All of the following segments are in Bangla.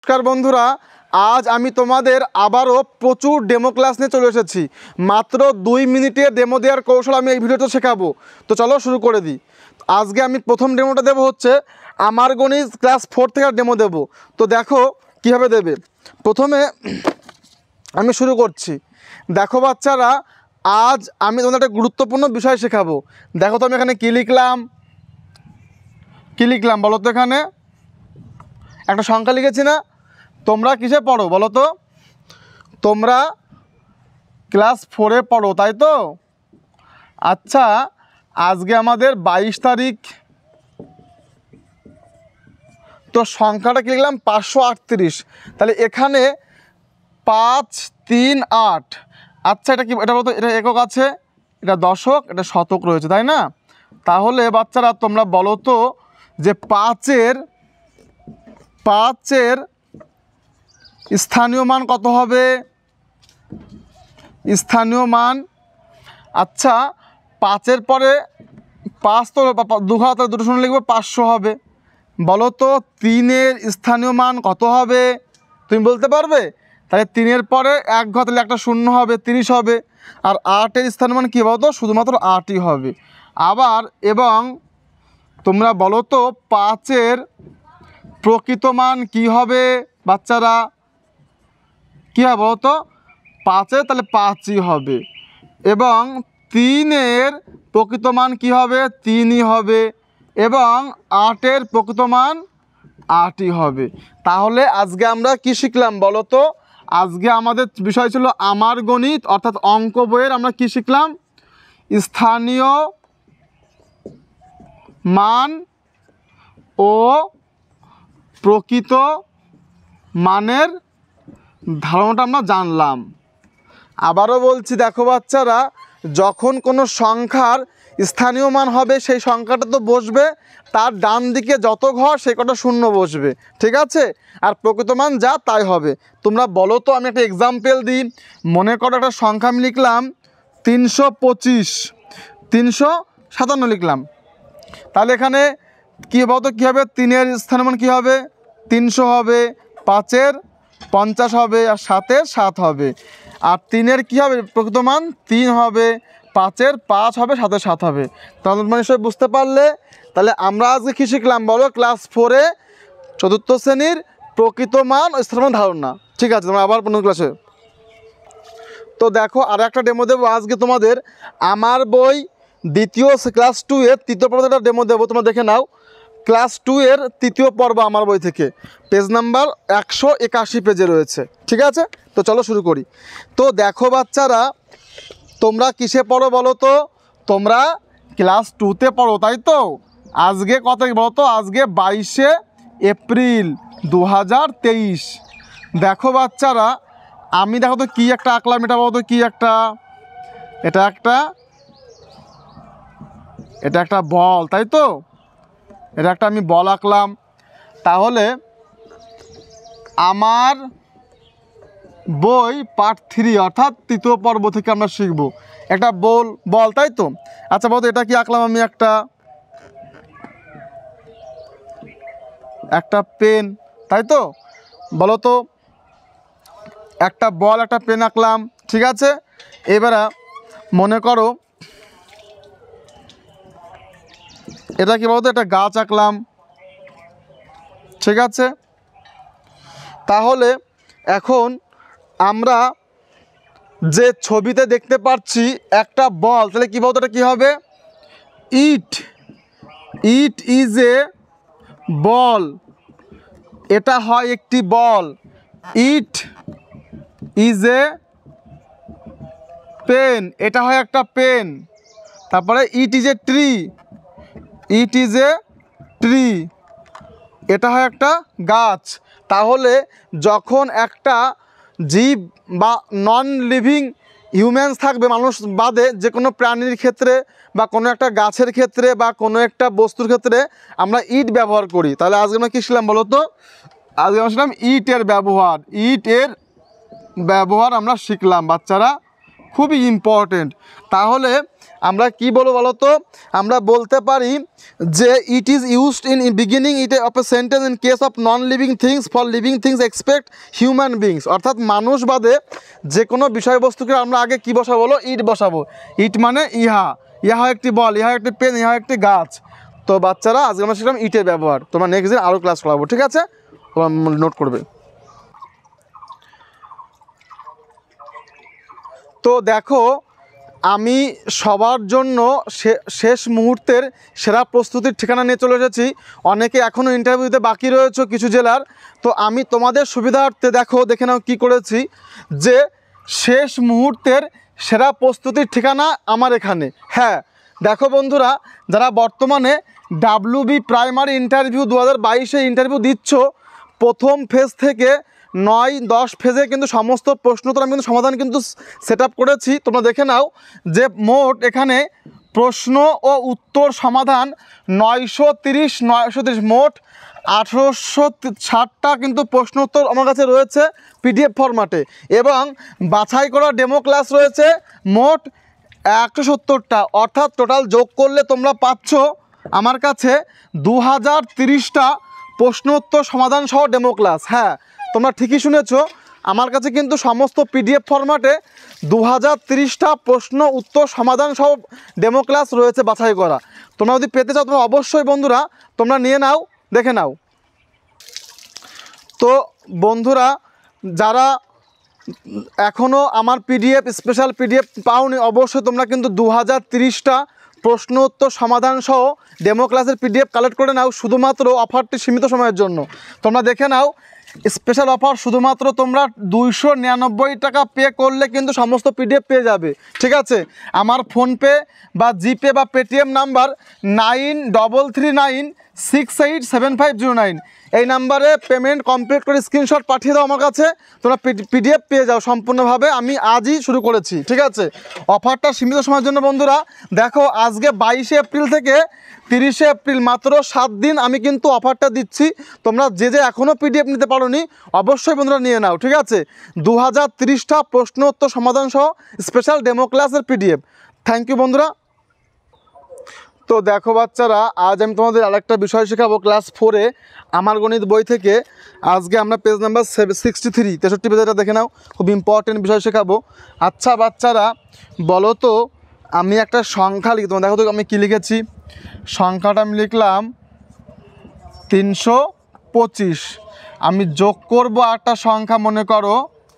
নমস্কার বন্ধুরা, আজ আমি তোমাদের আবারও প্রচুর ডেমো ক্লাস নিয়ে চলে এসেছি। মাত্র 2 মিনিটের ডেমো দেওয়ার কৌশল আমি এই ভিডিওতে শেখাবো। তো চলো শুরু করে দিই। আজকে আমি প্রথম ডেমোটা দেবো হচ্ছে আমার গণিত ক্লাস 4 থেকে ডেমো দেব। তো দেখো কীভাবে দেবে। প্রথমে আমি শুরু করছি। দেখো বাচ্চারা, আজ আমি তোমাদের একটা গুরুত্বপূর্ণ বিষয় শেখাবো। দেখো তো আমি এখানে কী লিখলাম বলো তো। এখানে একটা সংখ্যা লিখেছি না? তোমরা কিসে পড়ো বলো তো? তোমরা ক্লাস 4-এ পড়ো, তাই তো? আচ্ছা, আজকে আমাদের 22 তারিখ। তো সংখ্যাটা কি লিখলাম? 538। তাহলে এখানে 5, 3, 8। আচ্ছা, এটা কি, এটা বলতো, এটা একক আছে, এটা দশক, এটা শতক রয়েছে, তাই না? তাহলে বাচ্চারা তোমরা বলো তো যে 5-এর স্থানীয় মান কত হবে? স্থানীয় মান, আচ্ছা 5-এর পরে 5 তো 2 ঘর, তাহলে 2 শূন্য লিখবো, 500 হবে। বলো তো 3-এর স্থানীয় মান কত হবে? তুমি বলতে পারবে? তাহলে 3-এর পরে 1 ঘর, তাহলে একটা শূন্য হবে, 30 হবে। আর 8-এর স্থানীয় মান কী বলো তো? শুধুমাত্র 8ই হবে। আবার এবং তোমরা বলো তো 5-এর প্রকৃত মান কী হবে বাচ্চারা? কী হবে বলো তো? 5-এর তাহলে 5ই হবে। এবং 3-এর প্রকৃত মান কী হবে? 3ই হবে। এবং 8-এর প্রকৃত মান 8ই হবে। তাহলে আজকে আমরা কি শিখলাম বলো তো? আজকে আমাদের বিষয় ছিল আমার গণিত, অর্থাৎ অঙ্ক বইয়ের আমরা কি শিখলাম? স্থানীয় মান ও প্রকৃত মানের ধারণাটা আমরা জানলাম। আবারও বলছি, দেখো বাচ্চারা, যখন কোনো সংখ্যার স্থানীয় মান হবে সেই সংখ্যাটা তো বসবে তার ডান দিকে যত ঘর সেই কটা শূন্য বসবে, ঠিক আছে? আর প্রকৃত মান যা তাই হবে। তোমরা বলো তো, আমি একটা এক্সাম্পল দিই। মনে করো একটা সংখ্যা আমি লিখলাম 325, 357 লিখলাম। তাহলে এখানে কী বলতো, কী হবে? 3-এর স্থানীয় মান কী হবে? 300 হবে। 5-এর 50 হবে। আর 7-এর 7 হবে। আর 3-এর কী হবে? প্রকৃত মান 3 হবে। 5-এর 5 হবে, 7-এর 7 হবে। তাহলে মানে সব বুঝতে পারলে? তাহলে আমরা আজকে কী শিখলাম বলো? ক্লাস 4-এ 4র্থ শ্রেণীর প্রকৃত মান ও স্থানীয় মান ধারণা। ঠিক আছে, তোমরা আবার 15 ক্লাসে। তো দেখো, আর একটা ডেমো দেবো আজকে তোমাদের। আমার বই দ্বিতীয় ক্লাস 2-এর 3য় পর্বটা ডেমো দেবো, তোমরা দেখে নাও। ক্লাস 2-এর 3য় পর্ব আমার বই থেকে, পেজ নাম্বার 181 পেজে রয়েছে, ঠিক আছে? তো চলো শুরু করি। তো দেখো বাচ্চারা, তোমরা কিসে পড়ো বলো তো? তোমরা ক্লাস 2-তে পড়ো, তাই তো? আজকে কত বলো তো? আজকে 22শে এপ্রিল 2023। দেখো বাচ্চারা, আমি দেখো তো কী একটা আঁকলাম, এটা বলো তো কী একটা? এটা একটা বল, তাই তো? এটা একটা আমি বল আঁকলাম। তাহলে আমার বই পার্ট 3 অর্থাৎ 3য় পর্ব থেকে আমরা শিখব একটা বল, তাই তো? আচ্ছা বলতো, এটা কি আঁকলাম আমি? একটা পেন, তাই তো? বলো তো, একটা বল, একটা পেন আঁকলাম, ঠিক আছে? এবারে মনে করো এটা কি বলতো? একটা গাছ আঁকলাম, ঠিক আছে? তাহলে এখন আমরা যে ছবিতে দেখতে পাচ্ছি একটা বল, তাহলে কী বলতো? এটা কী হবে? It is a ball. এটা হয় একটি বল। ইট ইজ এ পেন। এটা হয় একটা পেন। তারপরে ইট ইজ এ ট্রি। এটা হয় একটা গাছ। তাহলে যখন একটা জীব বা নন লিভিং হিউম্যানস থাকবে, মানুষ বাদে যে কোনো প্রাণীর ক্ষেত্রে বা কোনো একটা গাছের ক্ষেত্রে বা কোনো একটা বস্তুর ক্ষেত্রে আমরা ইট ব্যবহার করি। তাহলে আজকে আমরা কী শিখলাম বলো তো? আজকে আমরা শিখলাম ইটের ব্যবহার আমরা শিখলাম বাচ্চারা। খুবই ইম্পর্টেন্ট। তাহলে আমরা কি বলবো বলো তো, আমরা বলতে পারি যে it is used in beginning it of a sentence in case of non living things for living things expect human beings. অর্থাৎ মানুষ বাদে যে কোনো বিষয়বস্তুকে আমরা আগে কি বসাবো বলো, ইট বসাবো। ইট মানে ইহা, ইহা একটি বল, ইহা একটি পেন, ইহা একটি গাছ। তো বাচ্চারা আজকে আমরা শিখলাম ইটের ব্যবহার। তোমরা নেক্সট দিন আরও ক্লাস করাবো, ঠিক আছে? তোমরা নোট করবে। তো দেখো, আমি সবার জন্য শেষ মুহূর্তের সেরা প্রস্তুতির ঠিকানা নিয়ে চলে এসেছি। অনেকে এখনও ইন্টারভিউ দিতে বাকি রয়েছে কিছু জেলার। তো আমি তোমাদের সুবিধার্থে দেখে নাও কী করেছি, যে শেষ মুহূর্তের সেরা প্রস্তুতির ঠিকানা আমার এখানে। হ্যাঁ দেখো বন্ধুরা, যারা বর্তমানে WB প্রাইমারি ইন্টারভিউ 2022-এ ইন্টারভিউ দিচ্ছ, প্রথম ফেজ থেকে 9-10 ফেজে কিন্তু সমস্ত প্রশ্নোত্তর আমি কিন্তু সমাধান কিন্তু সেট আপ করেছি। তোমরা দেখে নাও যে মোট এখানে প্রশ্ন ও উত্তর সমাধান 930 মোট 1860টা কিন্তু প্রশ্নোত্তর আমার কাছে রয়েছে PDF ফরম্যাটে, এবং বাছাই করা ডেমো ক্লাস রয়েছে মোট 170টা। অর্থাৎ টোটাল যোগ করলে তোমরা পাচ্ছ আমার কাছে 2030টা প্রশ্নোত্তর সমাধান সহ ডেমো ক্লাস। হ্যাঁ তোমরা ঠিকই শুনেছো, আমার কাছে কিন্তু সমস্ত PDF ফরম্যাটে 2030টা প্রশ্ন উত্তর সমাধান সহ ডেমো ক্লাস রয়েছে বাছাই করা। তোমরা যদি পেতে চাও তোমরা অবশ্যই বন্ধুরা তোমরা নিয়ে নাও, দেখে নাও। তো বন্ধুরা, যারা এখনও আমার স্পেশাল PDF পাওনি, অবশ্যই তোমরা কিন্তু 2030টা প্রশ্ন উত্তর সমাধান সহ ডেমো ক্লাসের PDF কালেক্ট করে নাও। শুধুমাত্র অফারটি সীমিত সময়ের জন্য। তোমরা দেখে নাও, স্পেশাল অফার শুধুমাত্র তোমরা 299 টাকা পে করলে কিন্তু সমস্ত PDF পেয়ে যাবে, ঠিক আছে? আমার ফোনপে বা জিপে বা পেটিএম নাম্বার 9339687509, এই নাম্বারে পেমেন্ট কমপ্লিট করে স্ক্রিনশট পাঠিয়ে দাও আমার কাছে, তোমরা PDF পেয়ে যাও সম্পূর্ণভাবে। আমি আজই শুরু করেছি, ঠিক আছে? অফারটা সীমিত সময়ের জন্য বন্ধুরা। দেখো আজকে 22শে এপ্রিল থেকে 30শে এপ্রিল, মাত্র 7 দিন আমি কিন্তু অফারটা দিচ্ছি। তোমরা যে এখনও PDF নিতে পারোনি অবশ্যই বন্ধুরা নিয়ে নাও, ঠিক আছে? 2030টা প্রশ্ন উত্তর সমাধান সহ স্পেশাল ডেমো ক্লাসের PDF। থ্যাংক ইউ বন্ধুরা। তো দেখো বাচ্চারা, আজ আমি তোমাদের আরেকটা বিষয় শেখাবো ক্লাস 4-এ আমার গণিত বই থেকে। আজকে আমরা পেজ নাম্বার 63 পেজটা দেখে নাও, খুব ইম্পর্টেন্ট বিষয় শেখাবো। আচ্ছা বাচ্চারা বলো তো, আমি একটা সংখ্যা লিখি, তোমার দেখো তো আমি কী লিখেছি। সংখ্যাটা আমি লিখলাম 325। আমি যোগ করব একটা সংখ্যা, মনে করো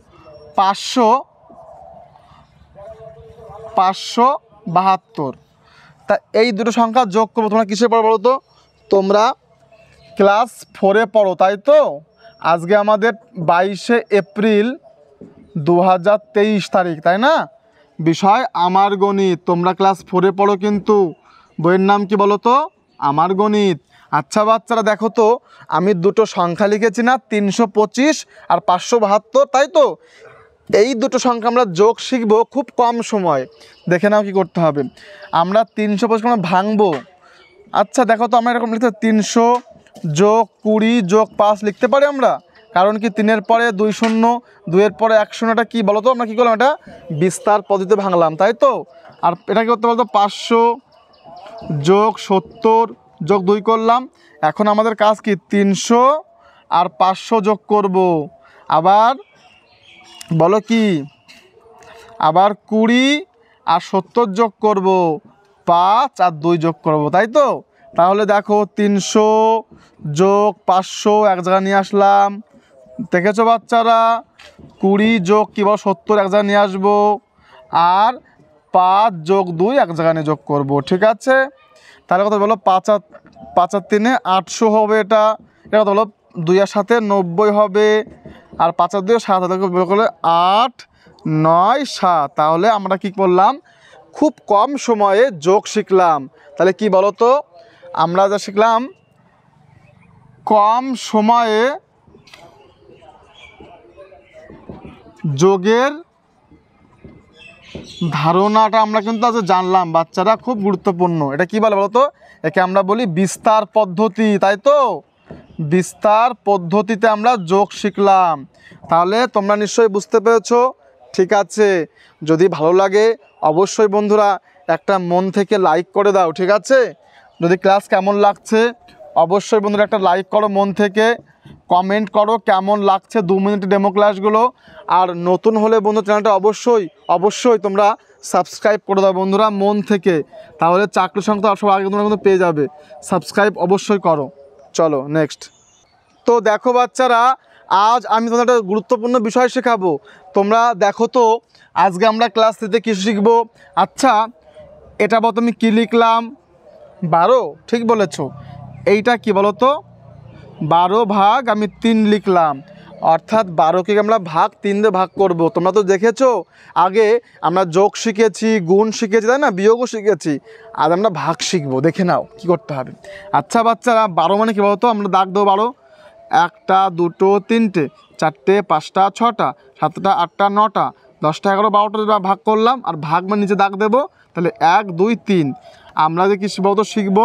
572। তা এই দুটো সংখ্যা যোগ করবো। তোমরা কিসে পড়ো বলো তো? তোমরা ক্লাস 4-এ পড়ো, তাই তো? আজকে আমাদের 22শে এপ্রিল 2023 তারিখ, তাই না? বিষয় আমার গণিত। তোমরা ক্লাস 4-এ পড়ো কিন্তু। বইয়ের নাম কি বলো তো? আমার গণিত। আচ্ছা বাচ্চারা দেখো তো, আমি দুটো সংখ্যা লিখেছি না, 325 আর 572, তাই তো? এই দুটো সংখ্যা আমরা যোগ শিখব খুব কম সময়। দেখে নাও কি করতে হবে। আমরা 325 ভাঙবো। আচ্ছা দেখো তো, আমরা এরকম লিখতে 300 যোগ 20 যোগ 5 লিখতে পারি আমরা। কারণ কি 3-এর পরে 2 শূন্য, 2-এর পরে 1 শূন্য, এটা কী বলো তো? আমরা কী করলাম? এটা বিস্তার পদ্ধতিতে ভাঙলাম, তাই তো? আর এটা কী করতে বলতো? 500 যোগ 70 যোগ 2 করলাম। এখন আমাদের কাজ কি? 300 আর 500 যোগ করব। আবার বলো কি? আবার 20 আর 70 যোগ করব, 5 আর 2 যোগ করব, তাই তো? তাহলে দেখো 300 যোগ 500 এক জায়গায় নিয়ে আসলাম, দেখেছো বাচ্চারা? 20 যোগ কি বল 70 এক জায়গায় নিয়ে আসবো, আর 5 যোগ 2 এক জায়গায় নিয়ে যোগ করব, ঠিক আছে? তাহলে কথা বলো, 5 আর 3 800 হবে। এটা কথা বলো, 2 আর 7 90 হবে, আর 5 আর 2 7 করলে 8 9 7। তাহলে আমরা কি করলাম? খুব কম সময়ে যোগ শিখলাম। তাহলে কি বলো তো? আমরা যা শিখলাম, কম সময়ে যোগের ধারণাটা আমরা কিন্তু আজ জানলাম বাচ্চারা, খুব গুরুত্বপূর্ণ। এটা কি বলে বলো তো? একে আমরা বলি বিস্তার পদ্ধতি, তাই তো? বিস্তার পদ্ধতিতে আমরা যোগ শিখলাম। তাহলে তোমরা নিশ্চয়ই বুঝতে পেরেছো, ঠিক আছে, যদি ভালো লাগে অবশ্যই বন্ধুরা একটা মন থেকে লাইক করে দাও। ঠিক আছে, যদি ক্লাস কেমন লাগছে অবশ্যই বন্ধুরা একটা লাইক করো মন থেকে, কমেন্ট করো কেমন লাগছে 2 মিনিটের ডেমো ক্লাসগুলো। আর নতুন হলে বন্ধু চ্যানেলটা অবশ্যই তোমরা সাবস্ক্রাইব করে দাও বন্ধুরা মন থেকে, তাহলে চাকরি সংক্রান্ত সব আগে তোমরা কিন্তু পেয়ে যাবে। সাবস্ক্রাইব অবশ্যই করো। চলো নেক্সট। তো দেখো বাচ্চারা, আজ আমি তোমাদের একটা গুরুত্বপূর্ণ বিষয় শেখাবো। তোমরা দেখো তো আজকে আমরা ক্লাস 3তে কী শিখবো। আচ্ছা, এটা বলো তুমি কী লিখলাম? 12, ঠিক বলেছো। এইটা কি বলো তো? 12 ভাগ আমি 3 লিখলাম, অর্থাৎ 12কে আমরা ভাগ 3 দিয়ে ভাগ করব। তোমরা তো দেখেছো আগে আমরা যোগ শিখেছি, গুণ শিখেছি, তাই না, বিয়োগও শিখেছি। আজ আমরা ভাগ শিখবো, দেখে নাও কি করতে হবে। আচ্ছা বাচ্চারা, 12 মানে কী বলো তো? আমরা দাগ দেবো 12, 1টা 2টো 3টে 4টে 5টা 6টা 7টা 8টা 9টা 10টা 11 12টা ভাগ করলাম, আর ভাগ মানে নিচে দাগ দেবো। তাহলে 1 2 3 আমরা যে কী বলতো শিখবো,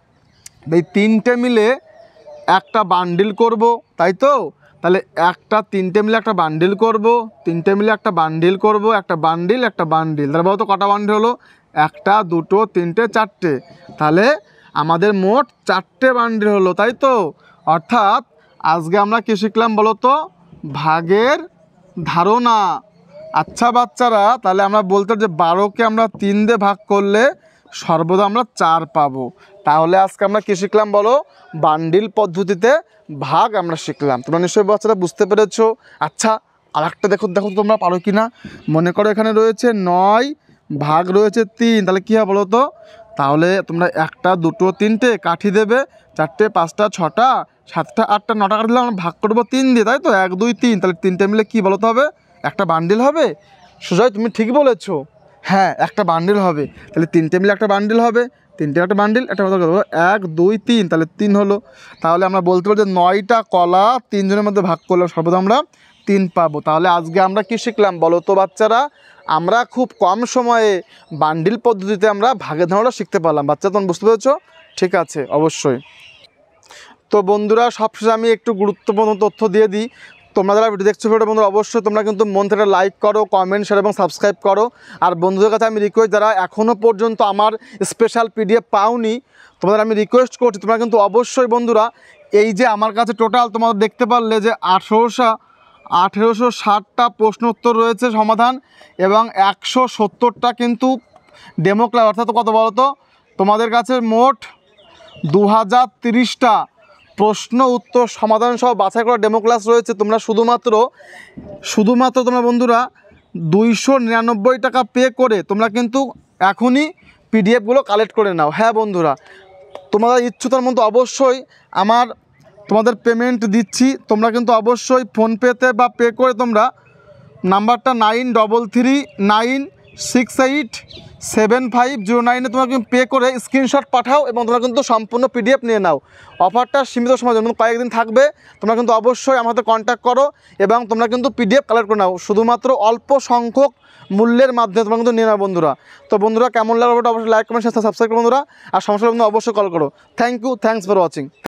এই 3টে মিলে একটা বান্ডিল করব, তাই তো? তাহলে 3টে মিলে একটা বান্ডিল করব, 3টে মিলে একটা বান্ডিল করব, একটা বান্ডিল তাহলে বলতো কটা বান্ডিল হলো? 1টা 2টো 3টে 4টে। তাহলে আমাদের মোট 4টে বান্ডিল হলো, তাই তো? অর্থাৎ আজকে আমরা কী শিখলাম বলো তো? ভাগের ধারণা। আচ্ছা বাচ্চারা, তাহলে আমরা বলতে যে 12কে আমরা 3 দিয়ে ভাগ করলে সর্বদা আমরা 4 পাবো। তাহলে আজকে আমরা কী শিখলাম বলো? বান্ডিল পদ্ধতিতে ভাগ আমরা শিখলাম। তোমরা নিশ্চয়ই বাচ্চারা বুঝতে পেরেছো। আচ্ছা, আর একটা দেখো তোমরা পারো কি না। মনে করো এখানে রয়েছে 9 ভাগ রয়েছে 3, তাহলে কী হবে বলো তো? তাহলে তোমরা 1টা 2টো 3টে কাঠি দেবে, 4টে 5টা 6টা 7টা 8টা 9টা কাঠি দিলে আমরা ভাগ করবো 3 দিয়ে, তাই তো? 1 2 3, তাহলে 3টে মিলে কী বলতে হবে? একটা বান্ডিল হবে। সুজয় তুমি ঠিক বলেছো, হ্যাঁ একটা বান্ডিল হবে। তাহলে 3টে মিলে একটা বান্ডিল হবে, 3টে একটা বান্ডিল, একটা 1 2 3, তাহলে 3 হলো। তাহলে আমরা বলতে পারি যে 9টা কলা 3 জনের মধ্যে ভাগ করলে সর্বদা আমরা 3 পাবো। তাহলে আজকে আমরা কি শিখলাম বলো তো বাচ্চারা? আমরা খুব কম সময়ে বান্ডিল পদ্ধতিতে আমরা ভাগের ধারণাটা শিখতে পারলাম। বাচ্চা তোমরা বুঝতে পেরেছো? ঠিক আছে, অবশ্যই। তো বন্ধুরা, সবশেষে আমি একটু গুরুত্বপূর্ণ তথ্য দিয়ে দিই। তোমরা যারা ভিডিও দেখছো বন্ধুরা, অবশ্যই তোমরা কিন্তু মন থেকে লাইক করো, কমেন্ট শেয়ার এবং সাবস্ক্রাইব করো। আর বন্ধুদের কাছে আমি রিকোয়েস্ট, যারা এখনও পর্যন্ত আমার স্পেশাল পিডিএফ পাওনি, তোমাদের আমি রিকোয়েস্ট করছি তোমরা কিন্তু অবশ্যই বন্ধুরা, এই যে আমার কাছে টোটাল তোমাদের দেখতে পারলে যে 1860টা প্রশ্ন উত্তর রয়েছে সমাধান, এবং 170টা কিন্তু ডেমো ক্লাস। অর্থাৎ কত বলো তো? তোমাদের কাছে মোট 2030টা প্রশ্ন উত্তর সমাধান সহ বাছাই করা ডেমো ক্লাস রয়েছে। তোমরা শুধুমাত্র তোমরা বন্ধুরা 299 টাকা পে করে তোমরা কিন্তু এখনই পিডিএফগুলো কালেক্ট করে নাও। হ্যাঁ বন্ধুরা, তোমাদের ইচ্ছুতার মধ্যে অবশ্যই তোমাদের পেমেন্ট দিচ্ছি। তোমরা কিন্তু অবশ্যই ফোনপেতে বা পে করে তোমরা নাম্বারটা 9363687509 তোমরা কিন্তু পে করে স্ক্রিনশট পাঠাও, এবং তোমরা কিন্তু সম্পূর্ণ পিডিএফ নিয়ে নাও। অফারটা সীমিত সময়ের জন্য, কয়েকদিন থাকবে। তোমরা কিন্তু অবশ্যই আমার সাথে কন্ট্যাক্ট করো এবং তোমরা কিন্তু পিডিএফ কালেক্ট করে নাও। শুধুমাত্র অল্প সংখ্যক মূল্যের মাধ্যমে তোমরা কিন্তু নিয়ে নাও বন্ধুরা। তো বন্ধুরা, কেমন লাগবে অবশ্যই লাইক কমেন্ট সাবস্ক্রাইব করো বন্ধুরা। আর সমস্যা বন্ধু অবশ্যই কল করো। Thank you, thanks for watching.